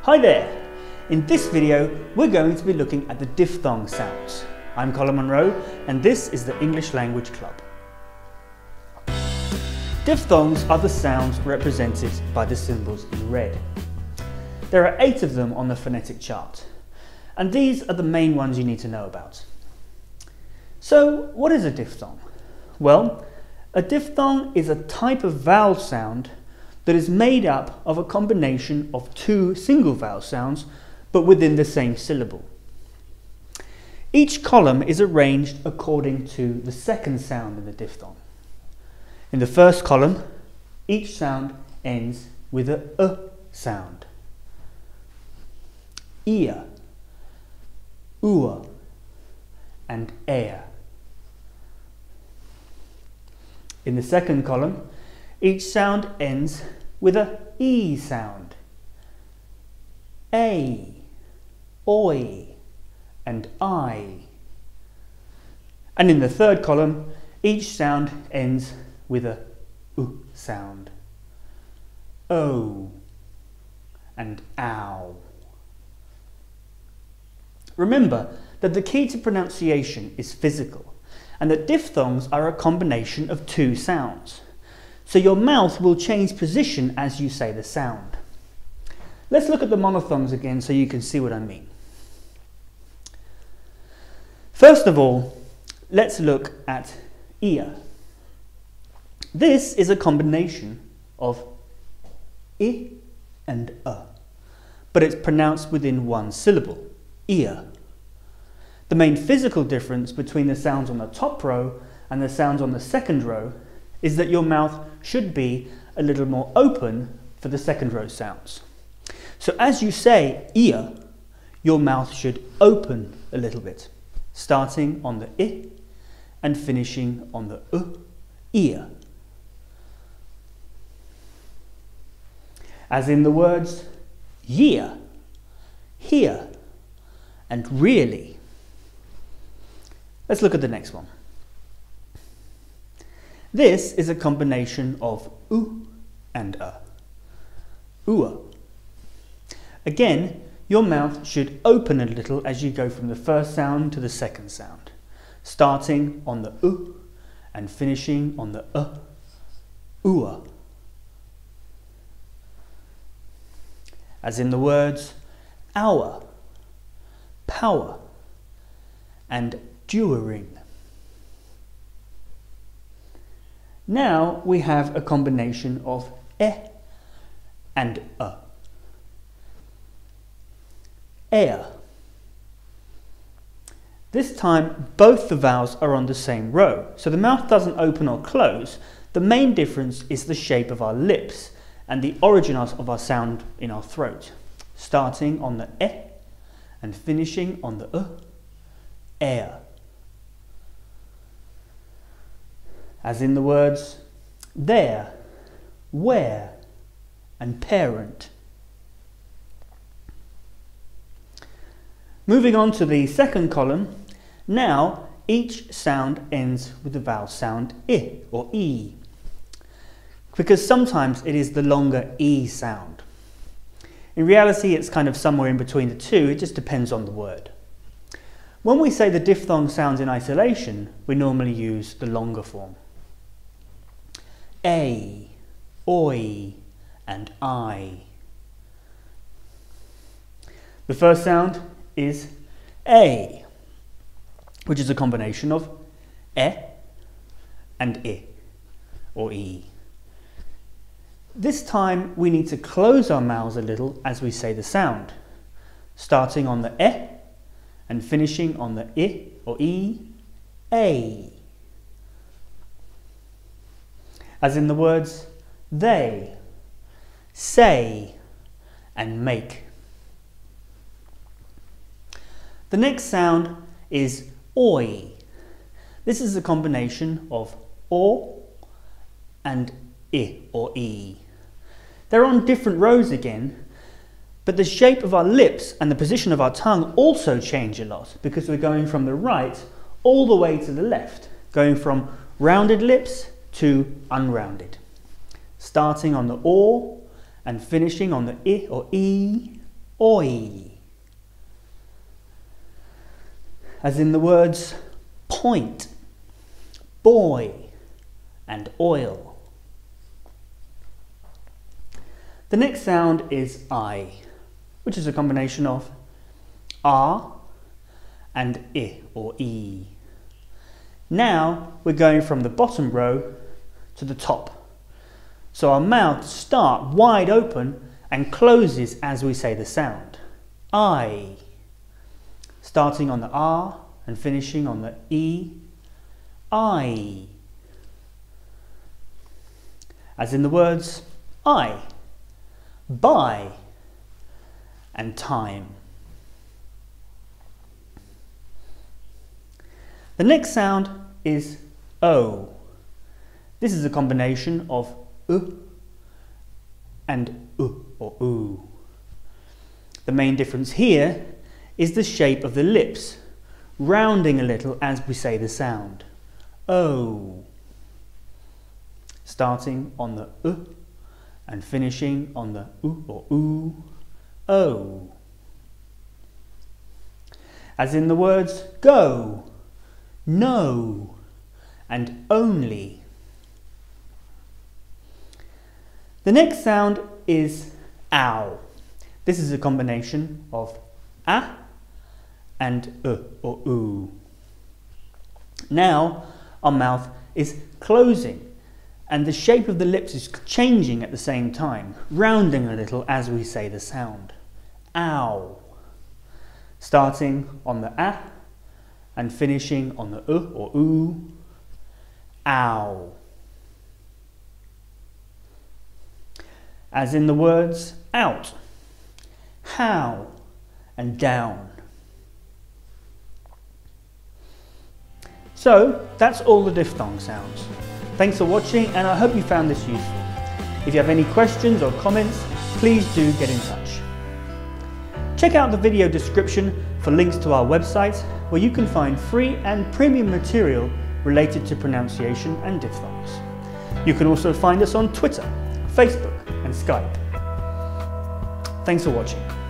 Hi there! In this video we're going to be looking at the diphthong sounds. I'm Colin Monroe and this is the English Language Club. Diphthongs are the sounds represented by the symbols in red. There are 8 of them on the phonetic chart, and these are the main ones you need to know about. So what is a diphthong? Well, a diphthong is a type of vowel sound that is made up of a combination of 2 single vowel sounds but within the same syllable. Each column is arranged according to the second sound in the diphthong. In the first column, each sound ends with a sound. Ear, ua, and air. In the second column, each sound ends with a e sound. A, oi, and I. And in the third column, each sound ends with a u sound. O and ow. Remember that the key to pronunciation is physical, and that diphthongs are a combination of 2 sounds. So your mouth will change position as you say the sound. Let's look at the monophthongs again so you can see what I mean. First of all, let's look at ear. This is a combination of I and but it's pronounced within one syllable, ear. The main physical difference between the sounds on the top row and the sounds on the second row is that your mouth should be a little more open for the second row sounds. So as you say ear, your mouth should open a little bit, starting on the I and finishing on the ear. As in the words year, here, and really. Let's look at the next one. This is a combination of u and ua. Again, your mouth should open a little as you go from the first sound to the second sound, starting on the u and finishing on the ua. As in the words hour, power, and during. Now we have a combination of and air. This time both the vowels are on the same row, so the mouth doesn't open or close. The main difference is the shape of our lips and the origin of our sound in our throat, starting on the and finishing on the air. As in the words there, where, and parent. Moving on to the second column, now each sound ends with the vowel sound I or E, because sometimes it is the longer E sound. In reality, it's kind of somewhere in between the two, it just depends on the word. When we say the diphthong sounds in isolation, we normally use the longer form. A, oi, and I. The first sound is A, which is a combination of and I, or E. This time we need to close our mouths a little as we say the sound, starting on the and finishing on the I or E, A. As in the words they, say, and make. The next sound is oi. This is a combination of o and I or E. They're on different rows again, but the shape of our lips and the position of our tongue also change a lot because we're going from the right all the way to the left, going from rounded lips to unrounded, starting on the O and finishing on the I or E, oi. As in the words point, boy, and oil. The next sound is I, which is a combination of R and I or E. Now we're going from the bottom row to the top. So our mouth starts wide open and closes as we say the sound. I. Starting on the R and finishing on the E. I. As in the words I, buy, and time. The next sound is O. This is a combination of and or oo. The main difference here is the shape of the lips, rounding a little as we say the sound. O. Starting on the and finishing on the or oo. O. As in the words go, no, and only. The next sound is ow. This is a combination of a and or oo. Now our mouth is closing and the shape of the lips is changing at the same time, rounding a little as we say the sound. Ow. Starting on the a and finishing on the or oo. Ow. As in the words out, how, and down. So that's all the diphthong sounds. Thanks for watching and I hope you found this useful. If you have any questions or comments, please do get in touch. Check out the video description for links to our website where you can find free and premium material related to pronunciation and diphthongs. You can also find us on Twitter, Facebook and Skype. Thanks for watching.